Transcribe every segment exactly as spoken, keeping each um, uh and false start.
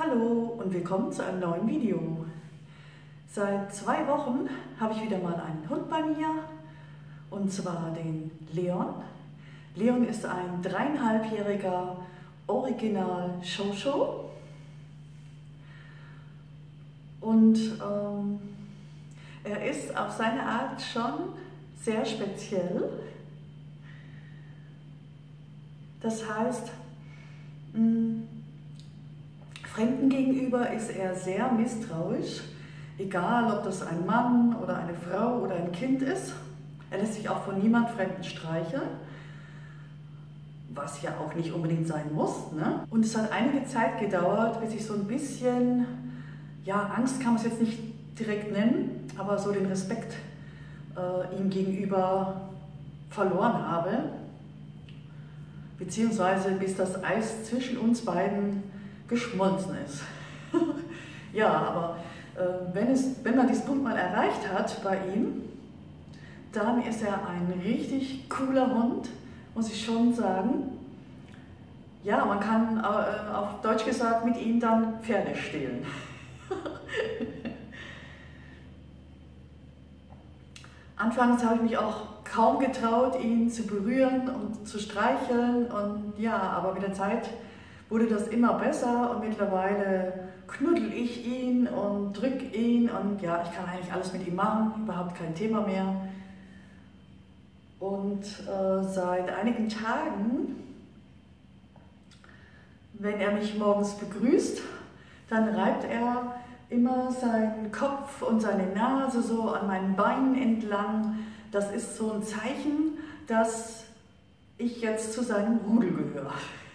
Hallo und willkommen zu einem neuen Video. Seit zwei Wochen habe ich wieder mal einen Hund bei mir, und zwar den Leon. Leon ist ein dreieinhalbjähriger Original Shosho und ähm, er ist auf seine Art schon sehr speziell. Das heißt, mh, Fremden gegenüber ist er sehr misstrauisch, egal ob das ein Mann oder eine Frau oder ein Kind ist. Er lässt sich auch von niemand Fremden streicheln, was ja auch nicht unbedingt sein muss, ne? Und es hat einige Zeit gedauert, bis ich so ein bisschen, ja, Angst kann man es jetzt nicht direkt nennen, aber so den Respekt äh, ihm gegenüber verloren habe, beziehungsweise bis das Eis zwischen uns beiden geschmolzen ist. Ja, aber äh, wenn, es, wenn man diesen Punkt mal erreicht hat bei ihm, dann ist er ein richtig cooler Hund, muss ich schon sagen. Ja, man kann äh, auf Deutsch gesagt mit ihm dann Pferde stehlen. Anfangs habe ich mich auch kaum getraut, ihn zu berühren und zu streicheln, und ja, aber mit der Zeit wurde das immer besser und mittlerweile knuddel ich ihn und drück ihn und ja, ich kann eigentlich alles mit ihm machen, überhaupt kein Thema mehr. Und äh, seit einigen Tagen, wenn er mich morgens begrüßt, dann reibt er immer seinen Kopf und seine Nase so an meinen Beinen entlang. Das ist so ein Zeichen, dass ich jetzt zu seinem Rudel gehöre.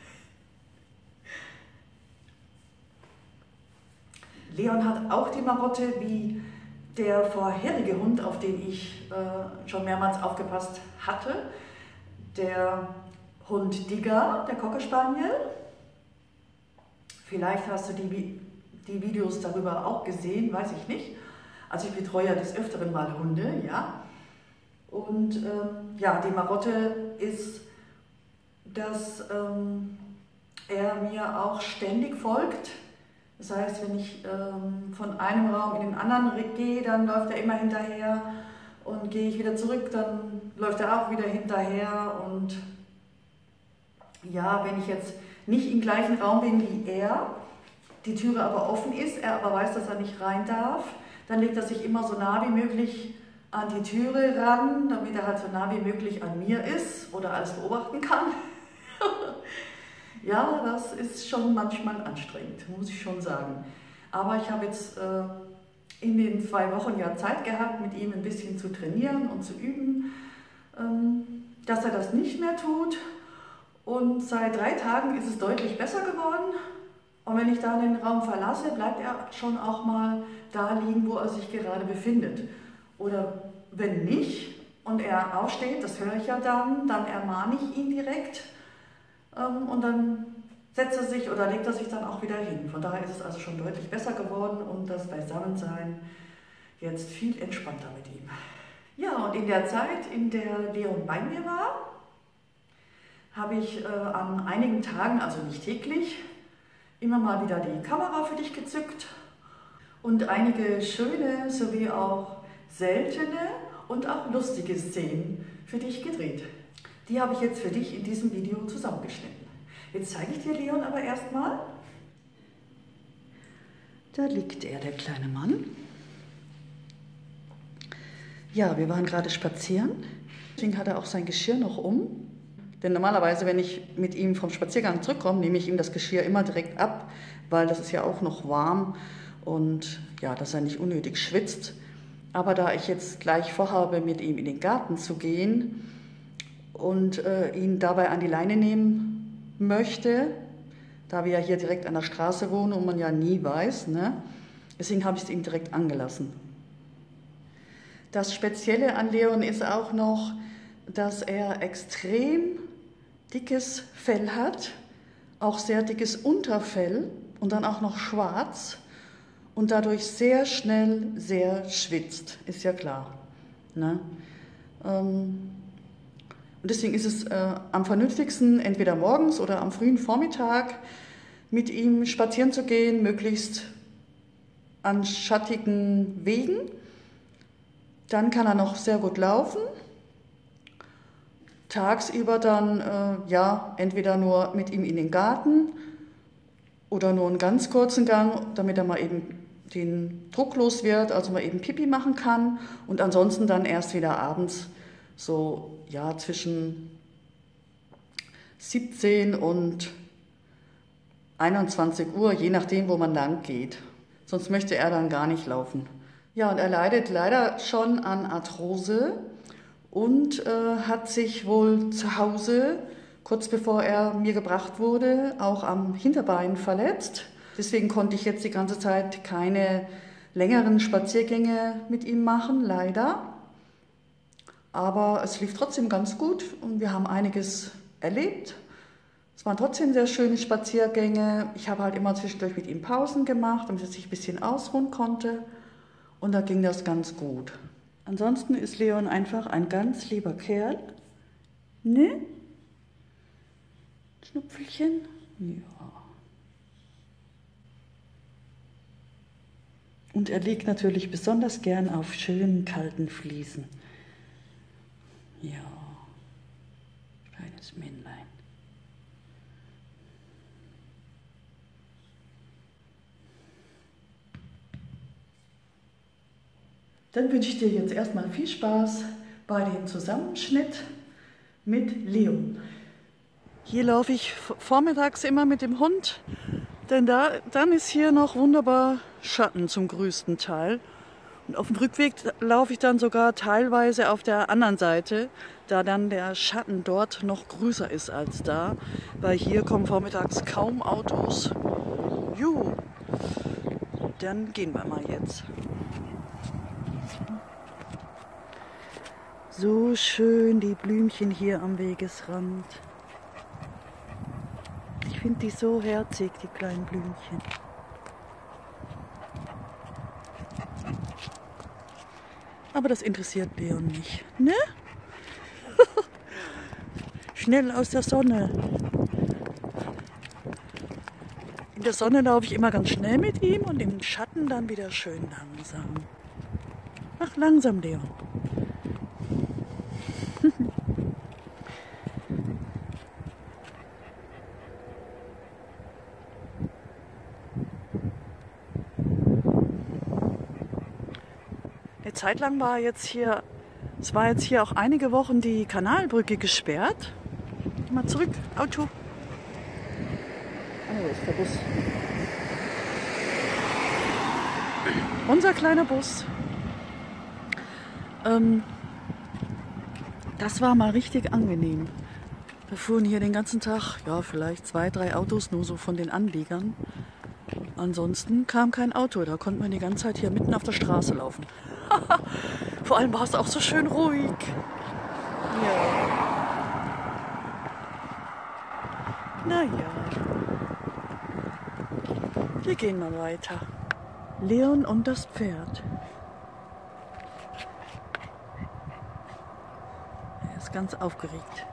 Leon hat auch die Marotte wie der vorherige Hund, auf den ich äh, schon mehrmals aufgepasst hatte. Der Hund Digger, der Cocker Spaniel. Vielleicht hast du die, die Videos darüber auch gesehen, weiß ich nicht. Also ich betreue ja des Öfteren mal Hunde, ja. Und ähm, ja, die Marotte ist, dass ähm, er mir auch ständig folgt. Das heißt, wenn ich ähm, von einem Raum in den anderen gehe, dann läuft er immer hinterher, und gehe ich wieder zurück, dann läuft er auch wieder hinterher. Und ja, wenn ich jetzt nicht im gleichen Raum bin wie er, die Türe aber offen ist, er aber weiß, dass er nicht rein darf, dann legt er sich immer so nah wie möglich an die Türe ran, damit er halt so nah wie möglich an mir ist oder alles beobachten kann. Ja, das ist schon manchmal anstrengend, muss ich schon sagen. Aber ich habe jetzt äh, in den zwei Wochen ja Zeit gehabt, mit ihm ein bisschen zu trainieren und zu üben, ähm, dass er das nicht mehr tut. Und seit drei Tagen ist es deutlich besser geworden. Und wenn ich da den Raum verlasse, bleibt er schon auch mal da liegen, wo er sich gerade befindet. Oder wenn nicht und er aufsteht, das höre ich ja dann, dann ermahne ich ihn direkt. Und dann setzt er sich oder legt er sich dann auch wieder hin. Von daher ist es also schon deutlich besser geworden und das Beisammensein jetzt viel entspannter mit ihm. Ja, und in der Zeit, in der Leon bei mir war, habe ich äh, an einigen Tagen, also nicht täglich, immer mal wieder die Kamera für dich gezückt und einige schöne sowie auch seltene und auch lustige Szenen für dich gedreht. Die habe ich jetzt für dich in diesem Video zusammengeschnitten. Jetzt zeige ich dir Leon aber erstmal. Da liegt er, der kleine Mann. Ja, wir waren gerade spazieren. Deswegen hat er auch sein Geschirr noch um. Denn normalerweise, wenn ich mit ihm vom Spaziergang zurückkomme, nehme ich ihm das Geschirr immer direkt ab, weil das ist ja auch noch warm und ja, dass er nicht unnötig schwitzt. Aber da ich jetzt gleich vorhabe, mit ihm in den Garten zu gehen und äh, ihn dabei an die Leine nehmen möchte, da wir ja hier direkt an der Straße wohnen und man ja nie weiß, ne? Deswegen habe ich es ihm direkt angelassen. Das Spezielle an Leon ist auch noch, dass er extrem dickes Fell hat, auch sehr dickes Unterfell und dann auch noch schwarz und dadurch sehr schnell sehr schwitzt, ist ja klar. Ne? Ähm, und deswegen ist es äh, am vernünftigsten, entweder morgens oder am frühen Vormittag mit ihm spazieren zu gehen, möglichst an schattigen Wegen. Dann kann er noch sehr gut laufen. Tagsüber dann äh, ja, entweder nur mit ihm in den Garten oder nur einen ganz kurzen Gang, damit er mal eben den Druck los wird, also mal eben Pipi machen kann. Und ansonsten dann erst wieder abends so ja, zwischen siebzehn und einundzwanzig Uhr, je nachdem, wo man lang geht. Sonst möchte er dann gar nicht laufen. Ja, und er leidet leider schon an Arthrose und äh, hat sich wohl zu Hause, kurz bevor er mir gebracht wurde, auch am Hinterbein verletzt. Deswegen konnte ich jetzt die ganze Zeit keine längeren Spaziergänge mit ihm machen, leider. Aber es lief trotzdem ganz gut und wir haben einiges erlebt. Es waren trotzdem sehr schöne Spaziergänge. Ich habe halt immer zwischendurch mit ihm Pausen gemacht, damit er sich ein bisschen ausruhen konnte. Und da ging das ganz gut. Ansonsten ist Leon einfach ein ganz lieber Kerl. Ne? Schnupfelchen? Ja. Und er liegt natürlich besonders gern auf schönen kalten Fliesen. Ja, kleines Männlein. Dann wünsche ich dir jetzt erstmal viel Spaß bei dem Zusammenschnitt mit Leon. Hier laufe ich vormittags immer mit dem Hund, denn da, dann ist hier noch wunderbar Schatten zum größten Teil. Und auf dem Rückweg laufe ich dann sogar teilweise auf der anderen Seite, da dann der Schatten dort noch größer ist als da, weil hier kommen vormittags kaum Autos. Juhu, dann gehen wir mal jetzt. So schön die Blümchen hier am Wegesrand. Ich finde die so herzig, die kleinen Blümchen. Aber das interessiert Leon nicht, ne? Schnell aus der Sonne. In der Sonne laufe ich immer ganz schnell mit ihm und im Schatten dann wieder schön langsam. Ach, langsam, Leon. Eine Zeit lang war jetzt hier, es war jetzt hier auch einige Wochen die Kanalbrücke gesperrt. Mal zurück, Auto. Oh, wo ist der Bus? Unser kleiner Bus. Ähm, das war mal richtig angenehm. Da fuhren hier den ganzen Tag, ja, vielleicht zwei, drei Autos nur so von den Anliegern. Ansonsten kam kein Auto, da konnte man die ganze Zeit hier mitten auf der Straße laufen. Vor allem war es auch so schön ruhig. Ja. Naja. Wir gehen mal weiter. Leon und das Pferd. Er ist ganz aufgeregt.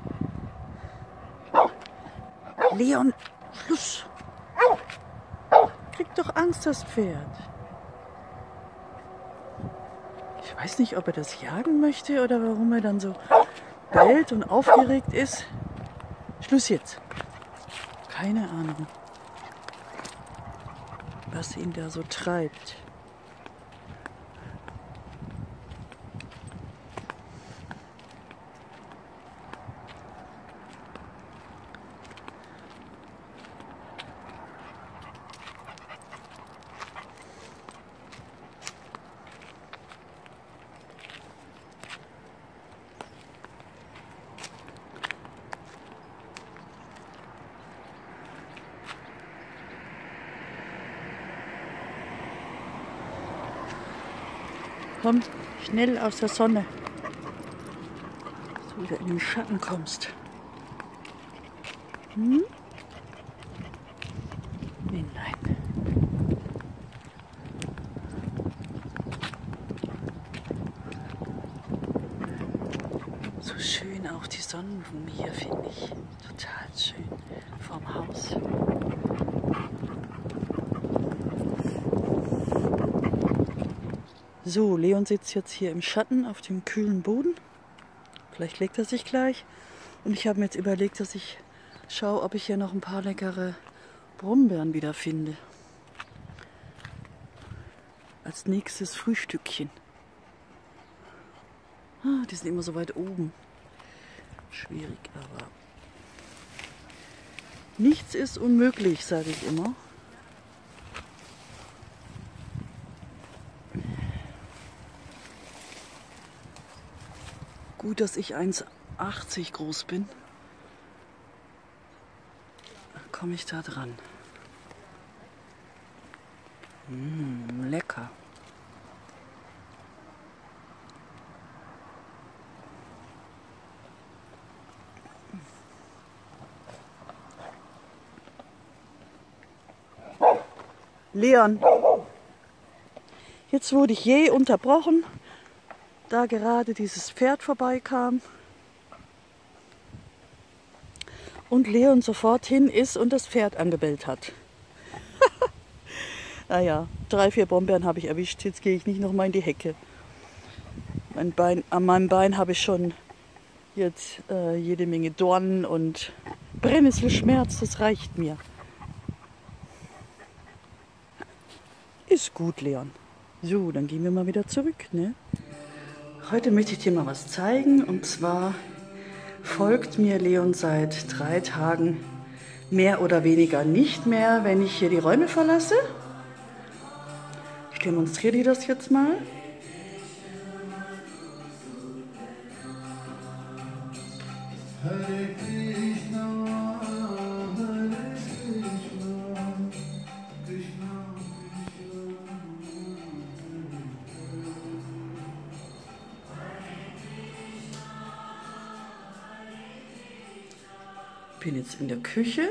Leon, Schluss! Kriegt doch Angst, das Pferd. Ich weiß nicht, ob er das jagen möchte oder warum er dann so bellt und aufgeregt ist. Schluss jetzt. Keine Ahnung, was ihn da so treibt. Komm, schnell aus der Sonne, dass du wieder in den Schatten kommst. Hm? Nee, nein. So schön auch die Sonnenblume hier, finde ich. Total schön. Vorm Haus. So, Leon sitzt jetzt hier im Schatten auf dem kühlen Boden. Vielleicht legt er sich gleich. Und ich habe mir jetzt überlegt, dass ich schaue, ob ich hier noch ein paar leckere Brombeeren wieder finde. Als nächstes Frühstückchen. Ah, die sind immer so weit oben. Schwierig, aber nichts ist unmöglich, sage ich immer. Gut, dass ich eins achtzig groß bin. Dann komme ich da dran. Mmh, lecker. Leon, jetzt wurde ich je unterbrochen, da gerade dieses Pferd vorbeikam und Leon sofort hin ist und das Pferd angebellt hat. Naja, drei, vier Brombeeren habe ich erwischt, jetzt gehe ich nicht nochmal in die Hecke. Mein Bein, an meinem Bein habe ich schon jetzt äh, jede Menge Dornen und Brennnesselschmerz, das reicht mir. Ist gut, Leon. So, dann gehen wir mal wieder zurück, ne? Heute möchte ich dir mal was zeigen. Und zwar folgt mir Leon seit drei Tagen mehr oder weniger nicht mehr, wenn ich hier die Räume verlasse. Ich demonstriere dir das jetzt mal. Ich bin jetzt in der Küche.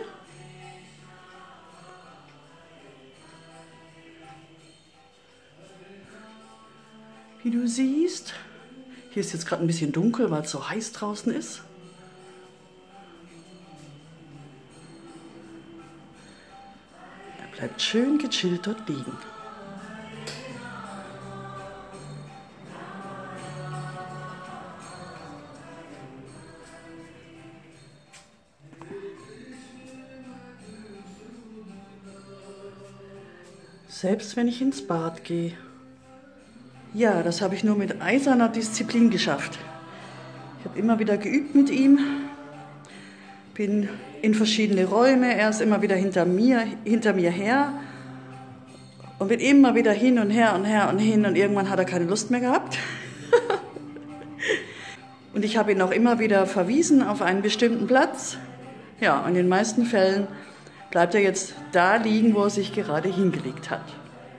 Wie du siehst, hier ist jetzt gerade ein bisschen dunkel, weil es so heiß draußen ist. Er bleibt schön gechillt dort liegen. Selbst wenn ich ins Bad gehe. Ja, das habe ich nur mit eiserner Disziplin geschafft. Ich habe immer wieder geübt mit ihm, bin in verschiedene Räume, er ist immer wieder hinter mir, hinter mir her und bin immer wieder hin und her und her und hin und irgendwann hat er keine Lust mehr gehabt. Und ich habe ihn auch immer wieder verwiesen auf einen bestimmten Platz. Ja, und in den meisten Fällen bleibt er jetzt da liegen, wo er sich gerade hingelegt hat.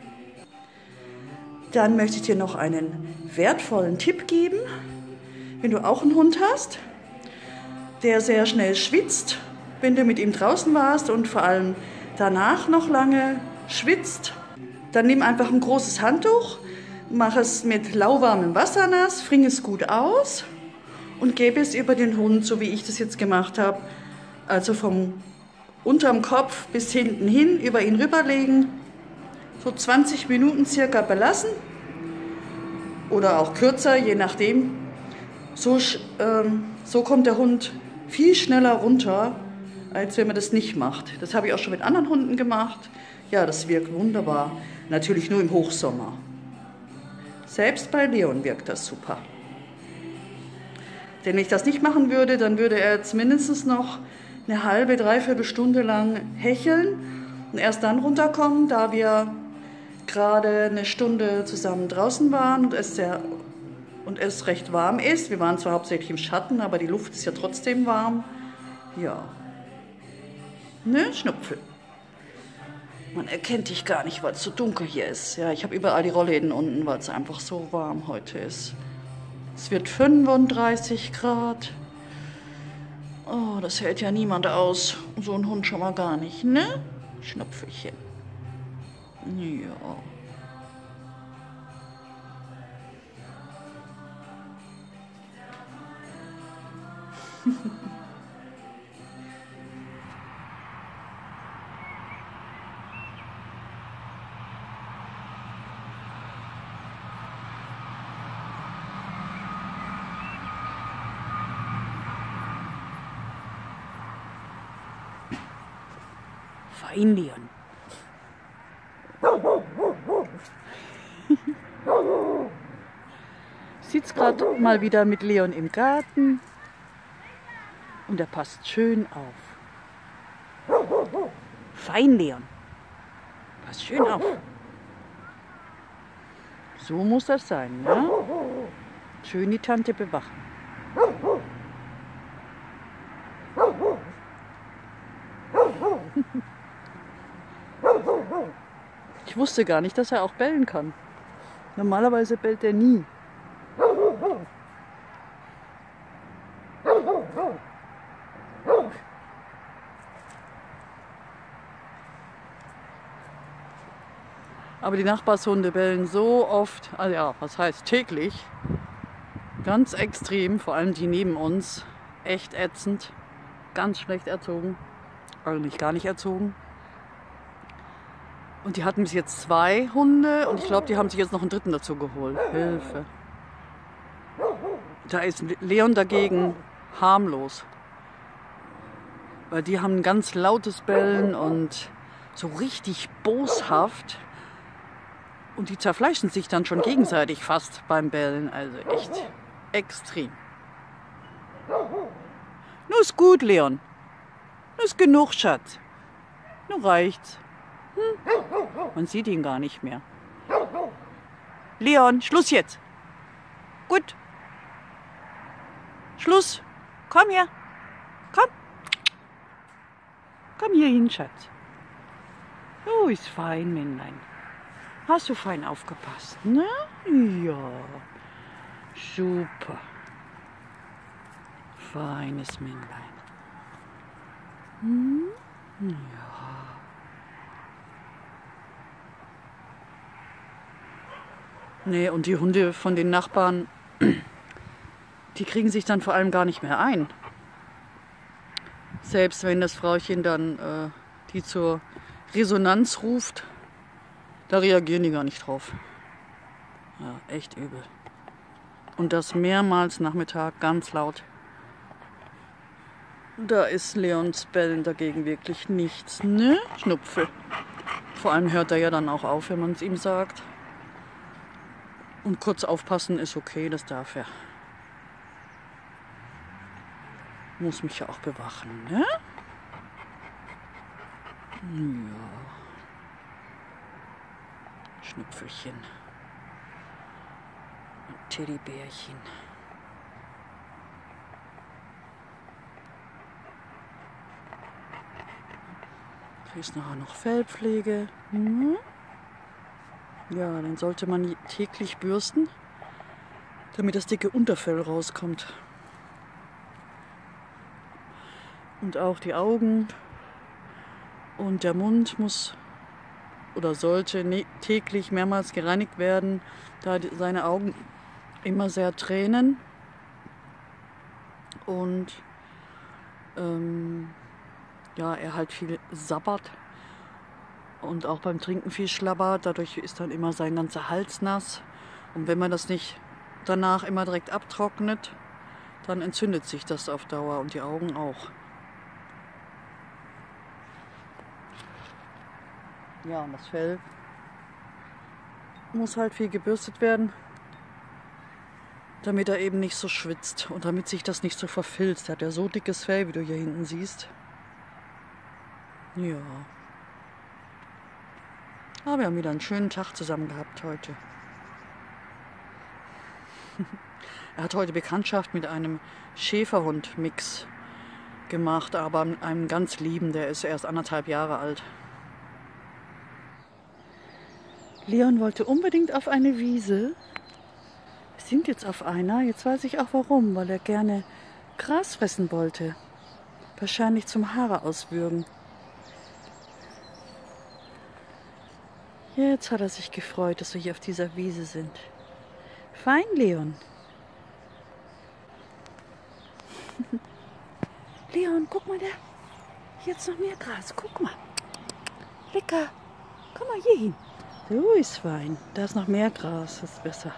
Dann möchte ich dir noch einen wertvollen Tipp geben, wenn du auch einen Hund hast, der sehr schnell schwitzt, wenn du mit ihm draußen warst und vor allem danach noch lange schwitzt. Dann nimm einfach ein großes Handtuch, mach es mit lauwarmem Wasser nass, bring es gut aus und gebe es über den Hund, so wie ich das jetzt gemacht habe, also vom unterm Kopf bis hinten hin, über ihn rüberlegen, so zwanzig Minuten circa belassen oder auch kürzer, je nachdem. So, ähm, so kommt der Hund viel schneller runter, als wenn man das nicht macht. Das habe ich auch schon mit anderen Hunden gemacht. Ja, das wirkt wunderbar. Natürlich nur im Hochsommer. Selbst bei Leon wirkt das super. Denn wenn ich das nicht machen würde, dann würde er jetzt mindestens noch eine halbe, dreiviertel Stunde lang hecheln und erst dann runterkommen, da wir gerade eine Stunde zusammen draußen waren und es, sehr, und es recht warm ist. Wir waren zwar hauptsächlich im Schatten, aber die Luft ist ja trotzdem warm. Ja. Ne, Schnupfel. Man erkennt dich gar nicht, weil es so dunkel hier ist. Ja, ich habe überall die Rollläden unten, weil es einfach so warm heute ist. Es wird fünfunddreißig Grad. Oh, das hält ja niemand aus. So ein Hund schon mal gar nicht, ne? Schnupfelchen. Ja. Fein, Leon. Ich sitze gerade mal wieder mit Leon im Garten und er passt schön auf. Fein, Leon. Pass schön auf. So muss das sein, ne? Schön die Tante bewachen. Ich wusste gar nicht, dass er auch bellen kann. Normalerweise bellt er nie. Aber die Nachbarshunde bellen so oft, also ja, was heißt täglich, ganz extrem, vor allem die neben uns, echt ätzend, ganz schlecht erzogen, eigentlich gar nicht erzogen. Und die hatten bis jetzt zwei Hunde und ich glaube, die haben sich jetzt noch einen dritten dazu geholt. Hilfe. Da ist Leon dagegen harmlos. Weil die haben ein ganz lautes Bellen und so richtig boshaft. Und die zerfleischen sich dann schon gegenseitig fast beim Bellen. Also echt extrem. Nur ist gut, Leon. Nur ist genug, Schatz. Nur reicht's. Hm? Man sieht ihn gar nicht mehr. Leon, Schluss jetzt. Gut. Schluss. Komm her. Komm. Komm hier hin, Schatz. Oh, ist fein, Männlein. Hast du fein aufgepasst, ne? Ja. Super. Feines Männlein. Hm? Ja. Nee, und die Hunde von den Nachbarn, die kriegen sich dann vor allem gar nicht mehr ein. Selbst wenn das Frauchen dann äh, die zur Resonanz ruft, da reagieren die gar nicht drauf. Ja, echt übel. Und das mehrmals Nachmittag ganz laut. Da ist Leons Bellen dagegen wirklich nichts, ne? Schnupfe. Vor allem hört er ja dann auch auf, wenn man es ihm sagt. Und kurz aufpassen ist okay, das darf er. Muss mich ja auch bewachen, ne? Ja. Schnupfelchen. Und Teddybärchen. Kriegst nachher noch Fellpflege. Hm? Ja, den sollte man täglich bürsten, damit das dicke Unterfell rauskommt. Und auch die Augen und der Mund muss oder sollte täglich mehrmals gereinigt werden, da seine Augen immer sehr tränen und ähm, ja, er halt viel sabbert. Und auch beim Trinken viel schlabbert, dadurch ist dann immer sein ganzer Hals nass. Und wenn man das nicht danach immer direkt abtrocknet, dann entzündet sich das auf Dauer und die Augen auch. Ja, und das Fell muss halt viel gebürstet werden, damit er eben nicht so schwitzt und damit sich das nicht so verfilzt. Er hat ja so dickes Fell, wie du hier hinten siehst. Ja. Ah, wir haben wieder einen schönen Tag zusammen gehabt heute. Er hat heute Bekanntschaft mit einem Schäferhund-Mix gemacht, aber einem ganz lieben, der ist erst anderthalb Jahre alt. Leon wollte unbedingt auf eine Wiese. Wir sind jetzt auf einer, jetzt weiß ich auch warum, weil er gerne Gras fressen wollte. Wahrscheinlich zum Haare auswürgen. Jetzt hat er sich gefreut, dass wir hier auf dieser Wiese sind. Fein, Leon. Leon, guck mal da. Jetzt noch mehr Gras. Guck mal. Lecker. Komm mal hier hin. So ist fein. Da ist noch mehr Gras. Das ist besser.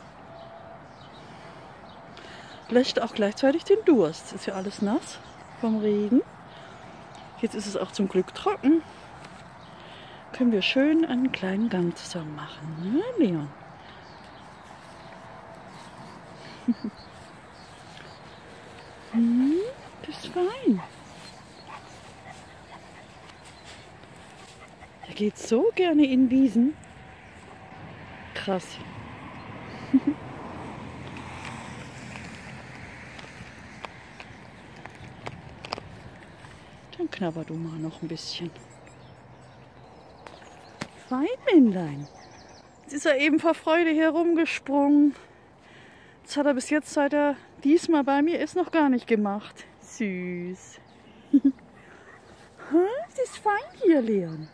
Löscht auch gleichzeitig den Durst. Ist ja alles nass vom Regen. Jetzt ist es auch zum Glück trocken. können wir schön einen kleinen Gang zusammen machen, ne, Leon? Hm, das ist fein. Er geht so gerne in Wiesen. Krass. Dann knabber du mal noch ein bisschen. Weinmännlein. Jetzt ist er eben vor Freude herumgesprungen. Das hat er bis jetzt, seit er diesmal bei mir ist, noch gar nicht gemacht. Süß. Es ist fein hier, Leon.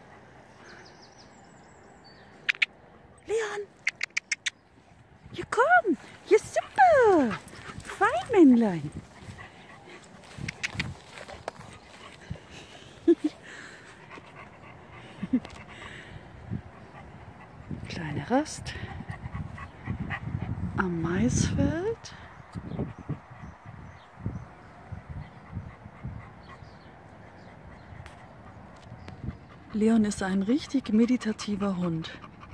Leon! Ja komm! Ja super! Weinmännlein. Kleine Rast am Maisfeld. Leon ist ein richtig meditativer Hund,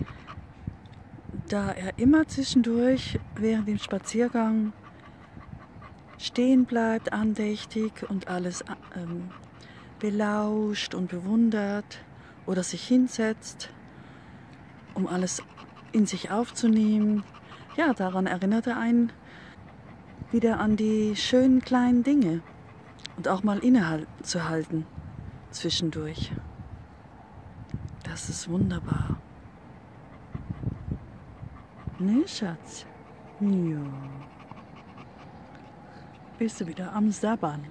da er immer zwischendurch während dem Spaziergang stehen bleibt, andächtig und alles ähm, belauscht und bewundert oder sich hinsetzt, um alles in sich aufzunehmen. Ja, daran erinnert er einen wieder an die schönen kleinen Dinge und auch mal innezuhalten zwischendurch. Das ist wunderbar. Ne, Schatz? Ja. Bist du wieder am Sabbern?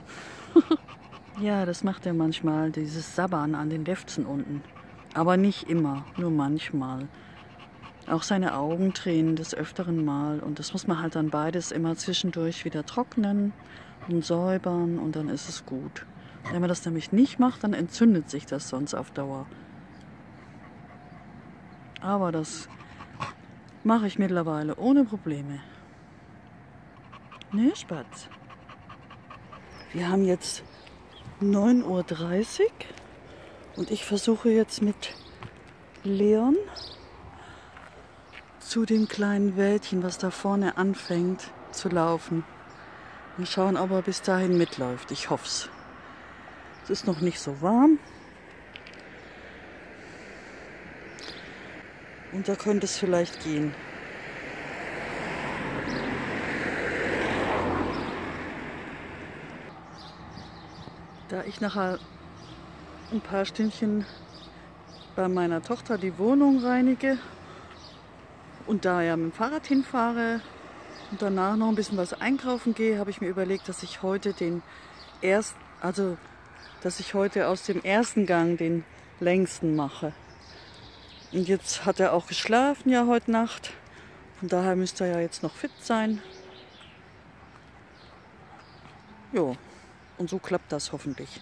Ja, das macht er manchmal, dieses Sabbern an den Lefzen unten. Aber nicht immer, nur manchmal. Auch seine Augen tränen des Öfteren mal. Und das muss man halt dann beides immer zwischendurch wieder trocknen und säubern und dann ist es gut. Wenn man das nämlich nicht macht, dann entzündet sich das sonst auf Dauer. Aber das mache ich mittlerweile ohne Probleme. Ne, Spatz? Wir haben jetzt neun Uhr dreißig und ich versuche jetzt mit Leon zu dem kleinen Wäldchen, was da vorne anfängt zu laufen. Wir schauen, ob er bis dahin mitläuft. Ich hoffe es. Es ist noch nicht so warm. Und da könnte es vielleicht gehen. Da ich nachher ein paar Stündchen bei meiner Tochter die Wohnung reinige und da ja mit dem Fahrrad hinfahre und danach noch ein bisschen was einkaufen gehe, habe ich mir überlegt, dass ich heute den ersten, also dass ich heute aus dem ersten Gang den längsten mache. Und jetzt hat er auch geschlafen ja heute Nacht. Von daher müsste er ja jetzt noch fit sein. Jo, und so klappt das hoffentlich.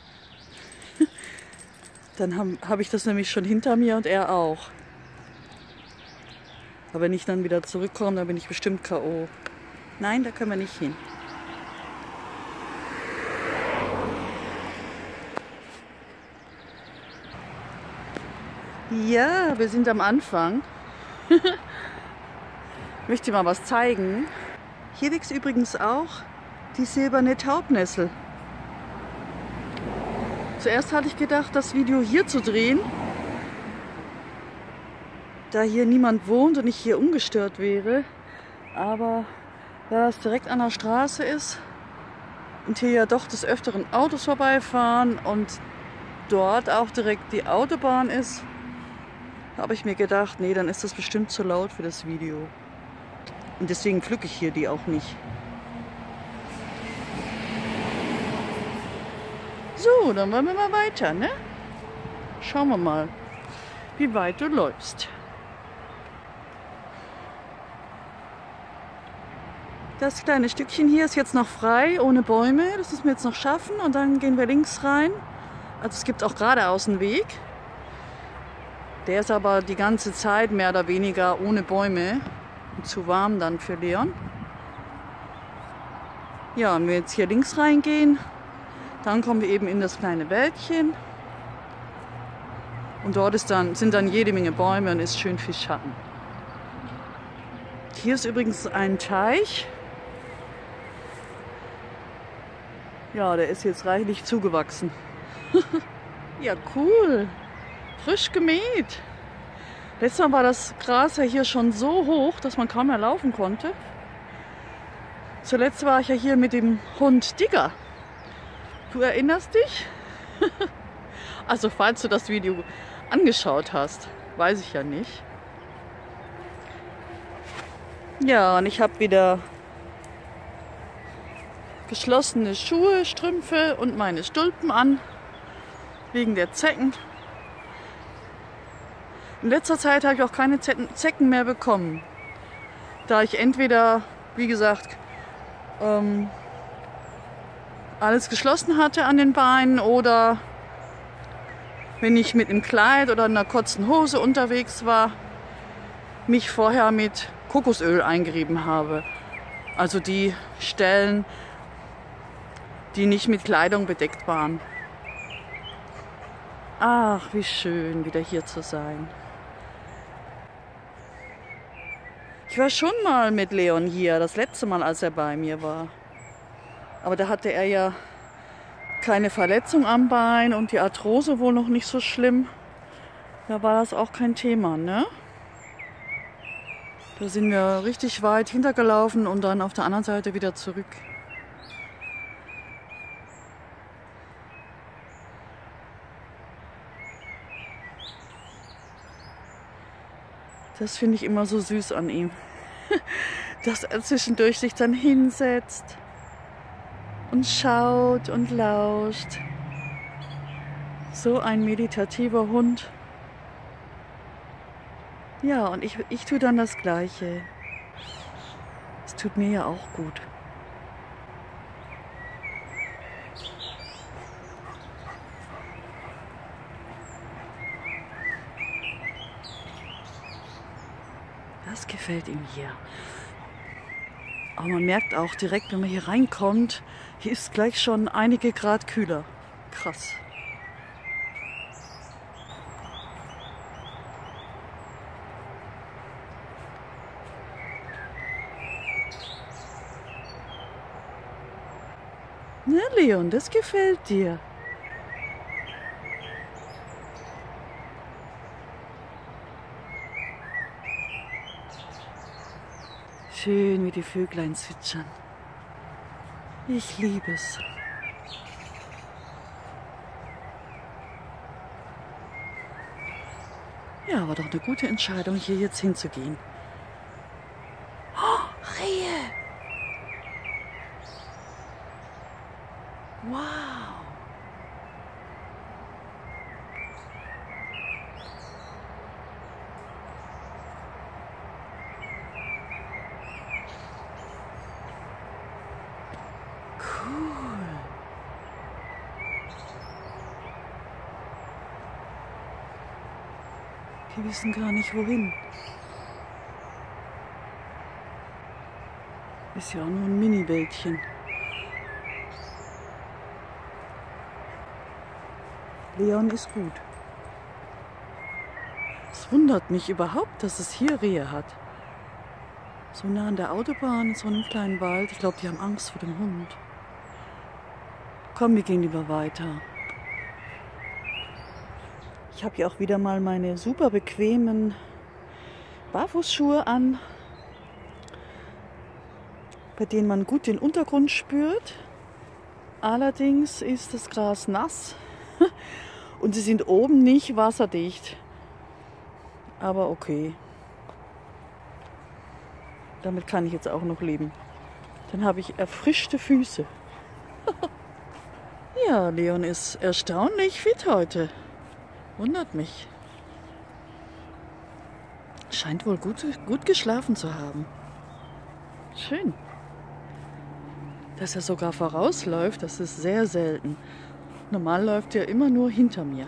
Dann habe hab ich das nämlich schon hinter mir und er auch. Aber wenn ich dann wieder zurückkomme, dann bin ich bestimmt K O Nein, da können wir nicht hin. Ja, wir sind am Anfang. Ich möchte dir mal was zeigen. Hier wächst übrigens auch die silberne Taubnessel. Zuerst hatte ich gedacht, das Video hier zu drehen, da hier niemand wohnt und ich hier ungestört wäre. Aber da es direkt an der Straße ist und hier ja doch des Öfteren Autos vorbeifahren und dort auch direkt die Autobahn ist, habe ich mir gedacht, nee, dann ist das bestimmt zu laut für das Video. Und deswegen pflücke ich hier die auch nicht. So, dann wollen wir mal weiter, ne? Schauen wir mal, wie weit du läufst. Das kleine Stückchen hier ist jetzt noch frei, ohne Bäume. Das müssen wir jetzt noch schaffen und dann gehen wir links rein. Also es gibt auch geradeaus einen Weg. Der ist aber die ganze Zeit mehr oder weniger ohne Bäume und zu warm dann für Leon. Ja, und wenn wir jetzt hier links reingehen, dann kommen wir eben in das kleine Wäldchen. Und dort ist dann, sind dann jede Menge Bäume und ist schön viel Schatten. Hier ist übrigens ein Teich. Ja, der ist jetzt reichlich zugewachsen. Ja, cool. Frisch gemäht. Letztes Mal war das Gras ja hier schon so hoch, dass man kaum mehr laufen konnte. Zuletzt war ich ja hier mit dem Hund Digger. Du erinnerst dich? Also falls du das Video angeschaut hast, weiß ich ja nicht. Ja, und ich habe wieder geschlossene Schuhe, Strümpfe und meine Stulpen an, wegen der Zecken. In letzter Zeit habe ich auch keine Zecken mehr bekommen, da ich entweder, wie gesagt, ähm, alles geschlossen hatte an den Beinen oder wenn ich mit einem Kleid oder einer kurzen Hose unterwegs war, mich vorher mit Kokosöl eingerieben habe. Also die Stellen, die nicht mit Kleidung bedeckt waren. Ach, wie schön, wieder hier zu sein. Ich war schon mal mit Leon hier, das letzte Mal, als er bei mir war. Aber da hatte er ja keine Verletzung am Bein und die Arthrose wohl noch nicht so schlimm. Da war das auch kein Thema, ne? Da sind wir richtig weit hintergelaufen und dann auf der anderen Seite wieder zurück. Das finde ich immer so süß an ihm, dass er zwischendurch sich dann hinsetzt und schaut und lauscht. So ein meditativer Hund. Ja, und ich, ich tue dann das Gleiche. Es tut mir ja auch gut. Das gefällt ihm hier. Aber man merkt auch direkt, wenn man hier reinkommt, hier ist gleich schon einige Grad kühler. Krass. Na, Leon, das gefällt dir. Schön, wie die Vöglein zwitschern. Ich liebe es. Ja, war doch eine gute Entscheidung, hier jetzt hinzugehen. Oh, Rehe! Wow! Die wissen gar nicht, wohin. Ist ja auch nur ein Mini-Wäldchen. Leon ist gut. Es wundert mich überhaupt, dass es hier Rehe hat. So nah an der Autobahn, in so einem kleinen Wald. Ich glaube, die haben Angst vor dem Hund. Komm, wir gehen lieber weiter. Ich habe hier auch wieder mal meine super bequemen Barfußschuhe an, bei denen man gut den Untergrund spürt. Allerdings ist das Gras nass und sie sind oben nicht wasserdicht. Aber okay, damit kann ich jetzt auch noch leben. Dann habe ich erfrischte Füße. Ja, Leon ist erstaunlich fit heute. Wundert mich. Scheint wohl gut, gut geschlafen zu haben. Schön. Dass er sogar vorausläuft, das ist sehr selten. Normal läuft er immer nur hinter mir.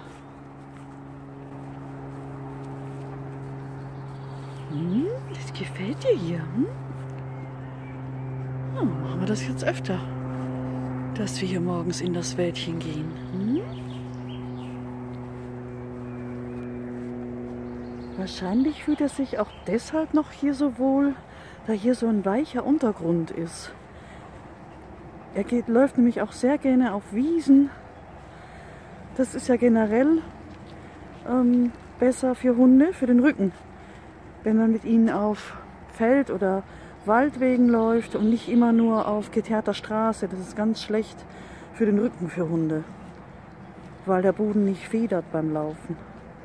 Hm, das gefällt dir hier. Hm? Hm, machen wir das jetzt öfter, dass wir hier morgens in das Wäldchen gehen. Hm? Wahrscheinlich fühlt er sich auch deshalb noch hier so wohl, da hier so ein weicher Untergrund ist. Er geht, läuft nämlich auch sehr gerne auf Wiesen. Das ist ja generell ähm, besser für Hunde, für den Rücken, wenn man mit ihnen auf Feld- oder Waldwegen läuft und nicht immer nur auf geteerter Straße. Das ist ganz schlecht für den Rücken für Hunde, weil der Boden nicht federt beim Laufen.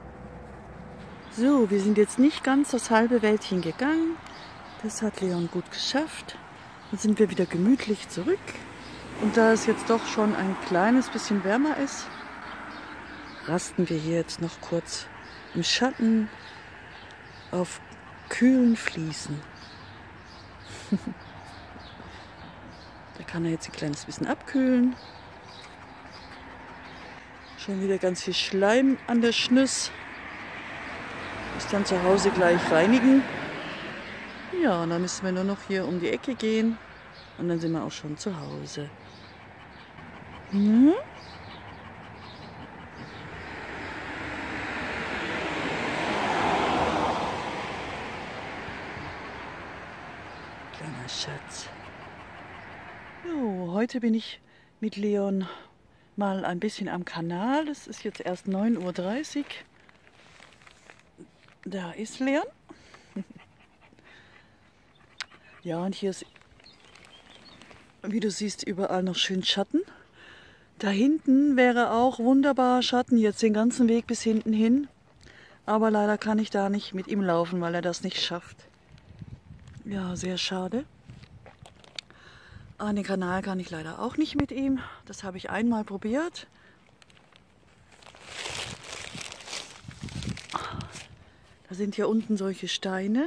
So, wir sind jetzt nicht ganz das halbe Wäldchen gegangen. Das hat Leon gut geschafft. Dann sind wir wieder gemütlich zurück. Und da es jetzt doch schon ein kleines bisschen wärmer ist, rasten wir hier jetzt noch kurz im Schatten auf kühlen Fliesen. Da kann er jetzt ein kleines bisschen abkühlen. Schon wieder ganz viel Schleim an der Schnüss. Muss dann zu Hause gleich reinigen. Ja, und dann müssen wir nur noch hier um die Ecke gehen. Und dann sind wir auch schon zu Hause. Hm? Kleiner Schatz. Jo, heute bin ich mit Leon mal ein bisschen am Kanal. Es ist jetzt erst neun Uhr dreißig. Da ist Leon. Ja, und hier ist, wie du siehst, überall noch schön Schatten. Da hinten wäre auch wunderbar Schatten, jetzt den ganzen Weg bis hinten hin. Aber leider kann ich da nicht mit ihm laufen, weil er das nicht schafft. Ja, sehr schade. An den Kanal kann ich leider auch nicht mit ihm. Das habe ich einmal probiert. Da sind hier unten solche Steine.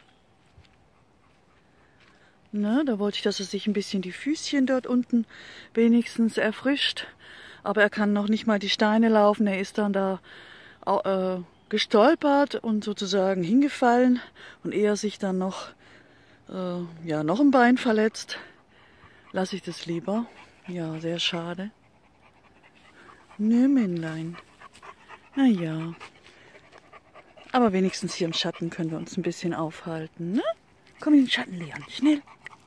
Na, da wollte ich, dass er sich ein bisschen die Füßchen dort unten wenigstens erfrischt. Aber er kann noch nicht mal die Steine laufen. Er ist dann da äh, gestolpert und sozusagen hingefallen. Und ehe er sich dann noch, äh, ja, noch ein Bein verletzt, lasse ich das lieber. Ja, sehr schade. Nö, Männlein. Na ja. Aber wenigstens hier im Schatten können wir uns ein bisschen aufhalten, ne? Komm in den Schatten, Leon, schnell.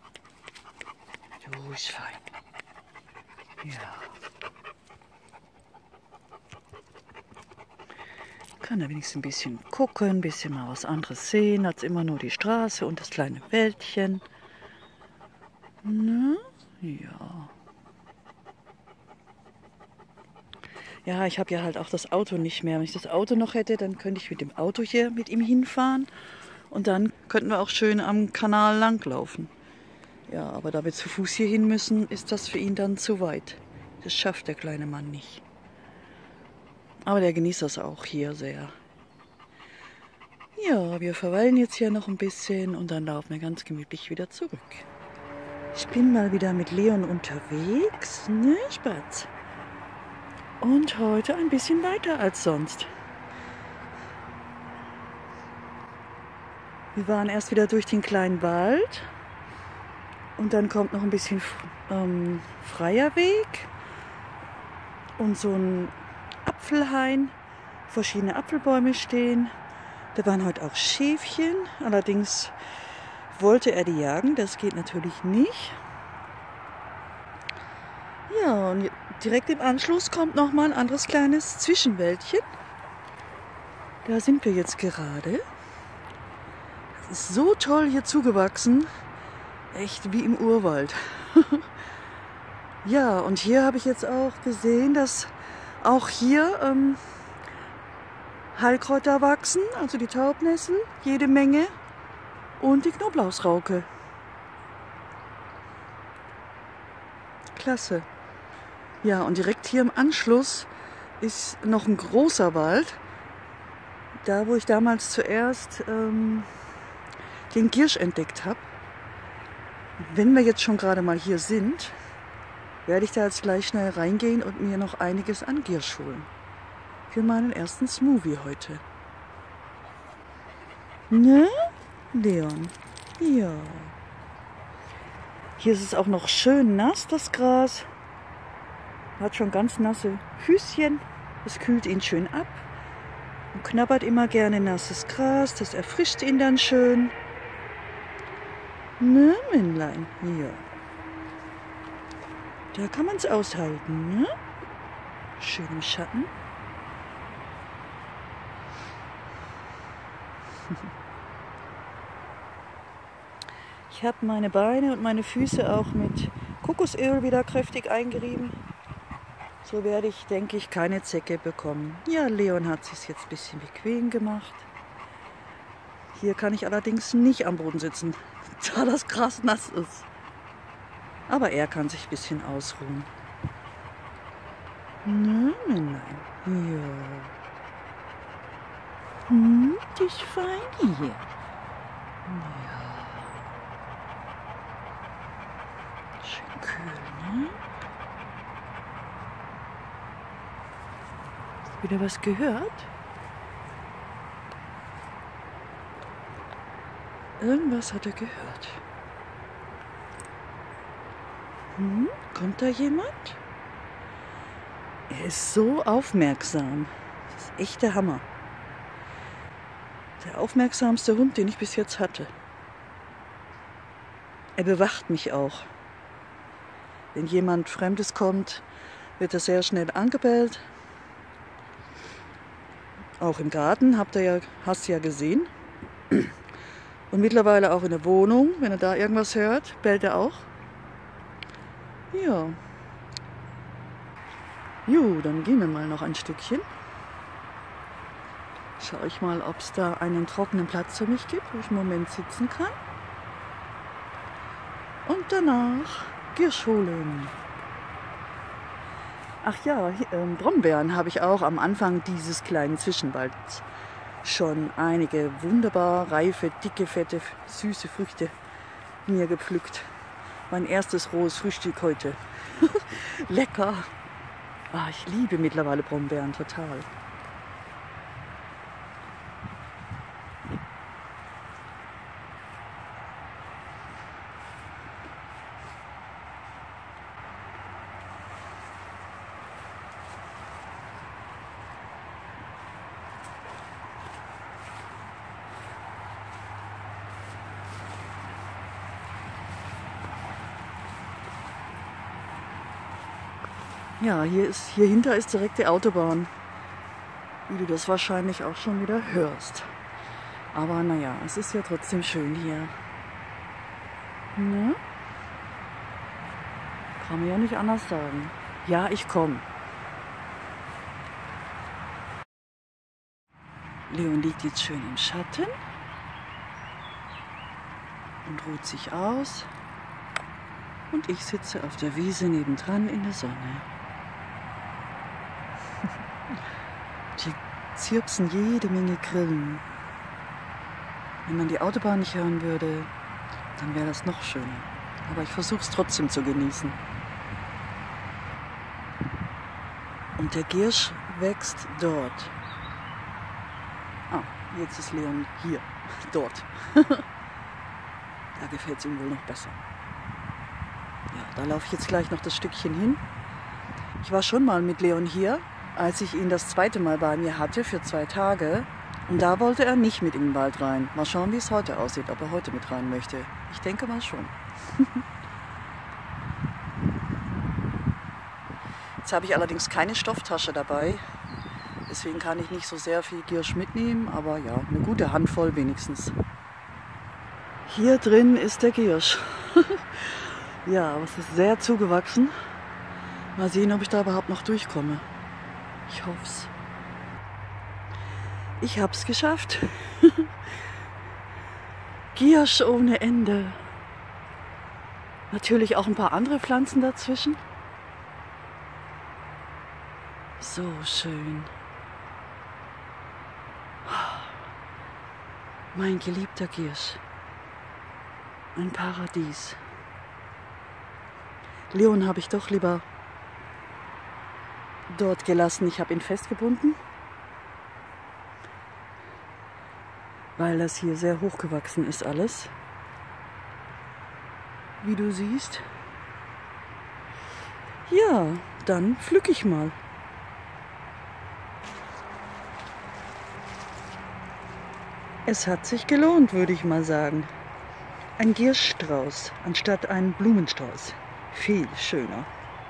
So ist fein. Ja. Kann er wenigstens ein bisschen gucken, ein bisschen mal was anderes sehen, als immer nur die Straße und das kleine Wäldchen. Ne? Ja. Ja, ich habe ja halt auch das Auto nicht mehr. Wenn ich das Auto noch hätte, dann könnte ich mit dem Auto hier mit ihm hinfahren. Und dann könnten wir auch schön am Kanal langlaufen. Ja, aber da wir zu Fuß hier hin müssen, ist das für ihn dann zu weit. Das schafft der kleine Mann nicht. Aber der genießt das auch hier sehr. Ja, wir verweilen jetzt hier noch ein bisschen und dann laufen wir ganz gemütlich wieder zurück. Ich bin mal wieder mit Leon unterwegs, ne, Spatz? Und heute ein bisschen weiter als sonst. Wir waren erst wieder durch den kleinen Wald und dann kommt noch ein bisschen ähm, freier Weg und so ein Apfelhain, verschiedene Apfelbäume stehen. Da waren heute auch Schäfchen, allerdings wollte er die jagen, das geht natürlich nicht. Ja, und direkt im Anschluss kommt noch mal ein anderes kleines Zwischenwäldchen. Da sind wir jetzt gerade. Es ist so toll hier zugewachsen, echt wie im Urwald. Ja, und hier habe ich jetzt auch gesehen, dass auch hier ähm, Heilkräuter wachsen, also die Taubnessel, jede Menge, und die Knoblauchsrauke. Klasse. Ja, und direkt hier im Anschluss ist noch ein großer Wald. Da, wo ich damals zuerst ähm, den Giersch entdeckt habe. Wenn wir jetzt schon gerade mal hier sind, werde ich da jetzt gleich schnell reingehen und mir noch einiges an Giersch holen. Für meinen ersten Smoothie heute. Ne, Leon? Ja. Hier ist es auch noch schön nass, das Gras. Hat schon ganz nasse Füßchen. Es kühlt ihn schön ab. Und knabbert immer gerne nasses Gras, das erfrischt ihn dann schön. Ne, Männlein, hier. Da kann man es aushalten, ne? Schön im Schatten. Ich habe meine Beine und meine Füße auch mit Kokosöl wieder kräftig eingerieben. So werde ich, denke ich, keine Zecke bekommen. Ja, Leon hat es sich jetzt ein bisschen bequem gemacht. Hier kann ich allerdings nicht am Boden sitzen, da das Gras nass ist. Aber er kann sich ein bisschen ausruhen. Nein, nein, nein. Ja. Hm, das ist fein hier. Ja. Schön kühl, ne? Hast du wieder was gehört? Irgendwas hat er gehört. Hm, kommt da jemand? Er ist so aufmerksam. Das ist echt der Hammer. Der aufmerksamste Hund, den ich bis jetzt hatte. Er bewacht mich auch. Wenn jemand Fremdes kommt, wird er sehr schnell angebellt. Auch im Garten, habt ihr ja, hast du ja gesehen. Und mittlerweile auch in der Wohnung, wenn er da irgendwas hört, bellt er auch. Ja. Jo, dann gehen wir mal noch ein Stückchen. Schau ich mal, ob es da einen trockenen Platz für mich gibt, wo ich im Moment sitzen kann. Und danach Girsch holen. Ach ja, hier, ähm, Brombeeren habe ich auch am Anfang dieses kleinen Zwischenwalds schon einige wunderbar reife, dicke, fette, süße Früchte mir gepflückt. Mein erstes rohes Frühstück heute. Lecker. Ah, ich liebe mittlerweile Brombeeren total. Ja, hier, ist, hier hinter ist direkt die Autobahn, wie du das wahrscheinlich auch schon wieder hörst. Aber naja, es ist ja trotzdem schön hier. Ne? Kann man ja nicht anders sagen. Ja, ich komme. Leon liegt jetzt schön im Schatten und ruht sich aus. Und ich sitze auf der Wiese nebendran in der Sonne. Hier zirpsen jede Menge Grillen. Wenn man die Autobahn nicht hören würde, dann wäre das noch schöner. Aber ich versuche es trotzdem zu genießen. Und der Giersch wächst dort. Ah, jetzt ist Leon hier, dort. Da gefällt es ihm wohl noch besser. Ja, da laufe ich jetzt gleich noch das Stückchen hin. Ich war schon mal mit Leon hier, als ich ihn das zweite Mal bei mir hatte, für zwei Tage. Und da wollte er nicht mit in den Wald rein. Mal schauen, wie es heute aussieht, ob er heute mit rein möchte. Ich denke mal schon. Jetzt habe ich allerdings keine Stofftasche dabei. Deswegen kann ich nicht so sehr viel Giersch mitnehmen, aber ja, eine gute Handvoll wenigstens. Hier drin ist der Giersch. Ja, aber es ist sehr zugewachsen. Mal sehen, ob ich da überhaupt noch durchkomme. Ich hoffe es. Ich habe es geschafft. Giersch ohne Ende. Natürlich auch ein paar andere Pflanzen dazwischen. So schön. Mein geliebter Giersch. Ein Paradies. Leon habe ich doch lieber dort gelassen. Ich habe ihn festgebunden, weil das hier sehr hochgewachsen ist alles. Wie du siehst. Ja, dann pflück ich mal. Es hat sich gelohnt, würde ich mal sagen. Ein Gierschstrauß anstatt ein Blumenstrauß. Viel schöner.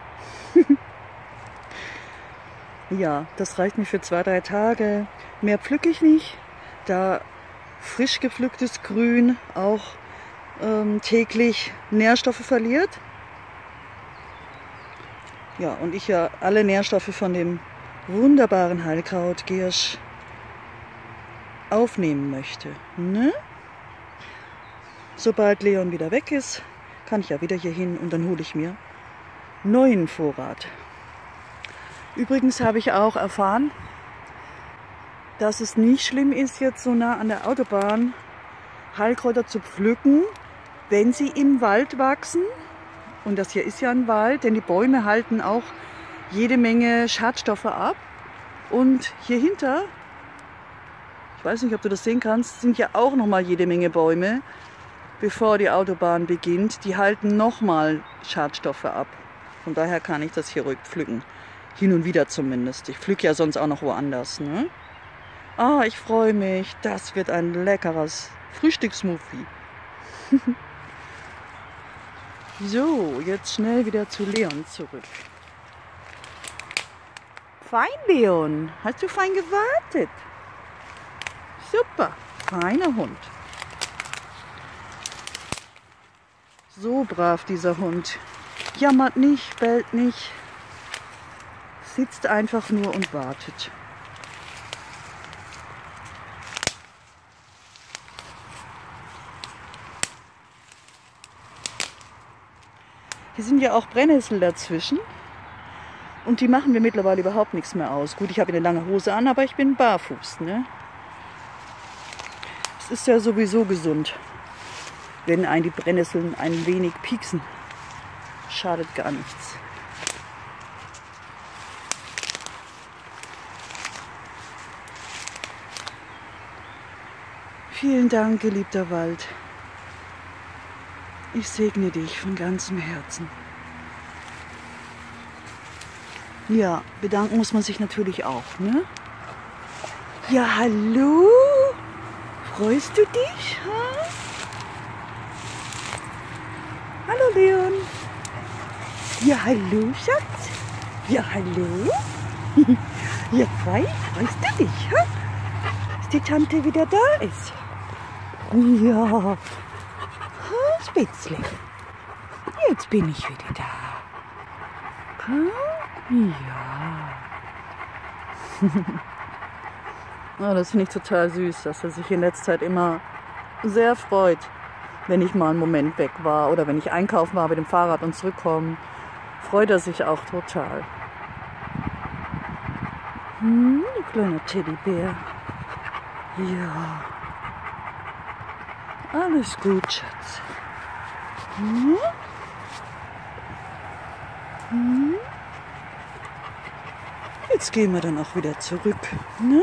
Ja, das reicht mir für zwei, drei Tage. Mehr pflücke ich nicht, da frisch gepflücktes Grün auch ähm, täglich Nährstoffe verliert. Ja, und ich ja alle Nährstoffe von dem wunderbaren Heilkraut Giersch aufnehmen möchte. Ne? Sobald Leon wieder weg ist, kann ich ja wieder hier hin und dann hole ich mir neuen Vorrat. Übrigens habe ich auch erfahren, dass es nicht schlimm ist, jetzt so nah an der Autobahn Heilkräuter zu pflücken, wenn sie im Wald wachsen. Und das hier ist ja ein Wald, denn die Bäume halten auch jede Menge Schadstoffe ab. Und hier hinter, ich weiß nicht, ob du das sehen kannst, sind ja auch noch mal jede Menge Bäume, bevor die Autobahn beginnt. Die halten noch mal Schadstoffe ab. Von daher kann ich das hier ruhig pflücken. Hin und wieder zumindest. Ich pflücke ja sonst auch noch woanders. Ne? Ah, ich freue mich. Das wird ein leckeres Frühstückssmoothie. So, jetzt schnell wieder zu Leon zurück. Fein, Leon. Hast du fein gewartet? Super. Feiner Hund. So brav dieser Hund. Jammert nicht, bellt nicht. Sitzt einfach nur und wartet. Hier sind ja auch Brennnessel dazwischen und die machen mir mittlerweile überhaupt nichts mehr aus. Gut, ich habe eine lange Hose an, aber ich bin barfuß. Ne? Es ist ja sowieso gesund, wenn einen die Brennnesseln ein wenig pieksen. Schadet gar nichts. Vielen Dank, geliebter Wald. Ich segne dich von ganzem Herzen. Ja, bedanken muss man sich natürlich auch, ne? Ja, hallo? Freust du dich? Ha? Hallo, Leon. Ja, hallo, Schatz. Ja, hallo. Ja, frei, freust du dich, ha? Dass die Tante wieder da ist. Ja, ha, Spitzle. Jetzt bin ich wieder da. Ha? Ja. Ja, das finde ich total süß, dass er sich in letzter Zeit immer sehr freut, wenn ich mal einen Moment weg war oder wenn ich einkaufen war mit dem Fahrrad und zurückkomme. Freut er sich auch total. Hm, ein kleiner Teddybär. Ja. Alles gut, Schatz. Hm? Hm? Jetzt gehen wir dann auch wieder zurück, ne?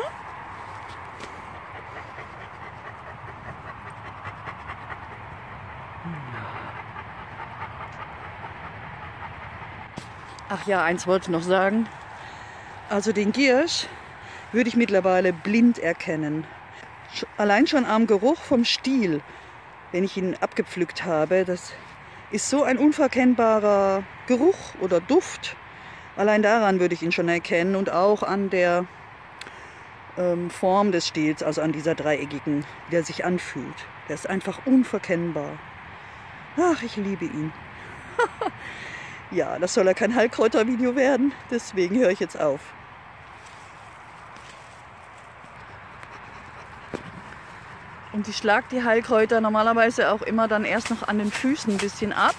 Ach ja, eins wollte ich noch sagen. Also den Giersch würde ich mittlerweile blind erkennen. Allein schon am Geruch vom Stiel, wenn ich ihn abgepflückt habe, das ist so ein unverkennbarer Geruch oder Duft. Allein daran würde ich ihn schon erkennen und auch an der ähm, Form des Stiels, also an dieser dreieckigen, wie der sich anfühlt. Der ist einfach unverkennbar. Ach, ich liebe ihn. Ja, das soll ja kein Heilkräutervideo werden, deswegen höre ich jetzt auf. Und ich schlage die Heilkräuter normalerweise auch immer dann erst noch an den Füßen ein bisschen ab.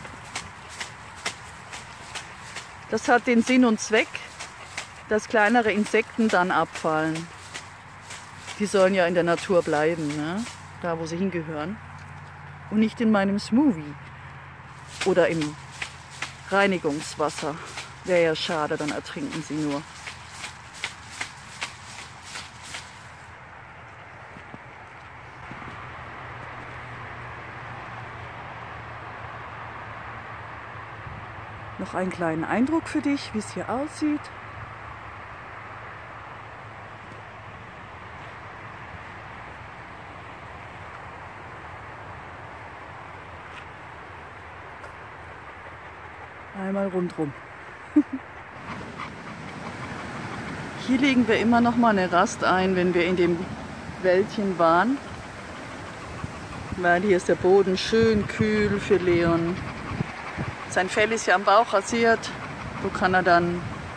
Das hat den Sinn und Zweck, dass kleinere Insekten dann abfallen. Die sollen ja in der Natur bleiben, ne? Da wo sie hingehören. Und nicht in meinem Smoothie oder im Reinigungswasser. Wäre ja schade, dann ertrinken sie nur. Noch einen kleinen Eindruck für dich, wie es hier aussieht. Einmal rundrum. Hier legen wir immer noch mal eine Rast ein, wenn wir in dem Wäldchen waren. Weil hier ist der Boden schön kühl für Leon. Sein Fell ist ja am Bauch rasiert. So kann er dann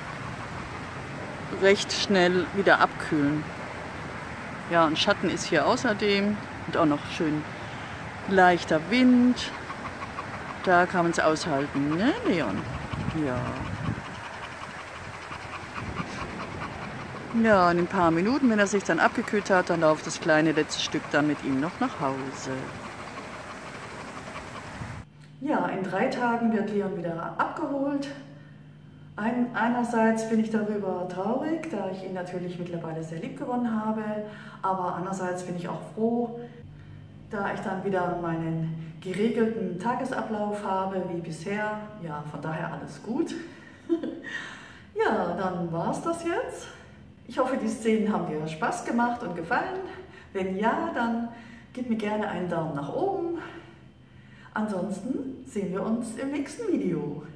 recht schnell wieder abkühlen. Ja, und Schatten ist hier außerdem. Und auch noch schön leichter Wind. Da kann man es aushalten, ne, Leon? Ja. Ja, in ein paar Minuten, wenn er sich dann abgekühlt hat, dann läuft das kleine letzte Stück dann mit ihm noch nach Hause. Ja, in drei Tagen wird Leon wieder abgeholt. Ein, einerseits bin ich darüber traurig, da ich ihn natürlich mittlerweile sehr lieb gewonnen habe, aber andererseits bin ich auch froh, da ich dann wieder meinen geregelten Tagesablauf habe wie bisher. Ja, von daher alles gut. Ja, dann war es das jetzt. Ich hoffe, die Szenen haben dir Spaß gemacht und gefallen. Wenn ja, dann gib mir gerne einen Daumen nach oben. Ansonsten sehen wir uns im nächsten Video.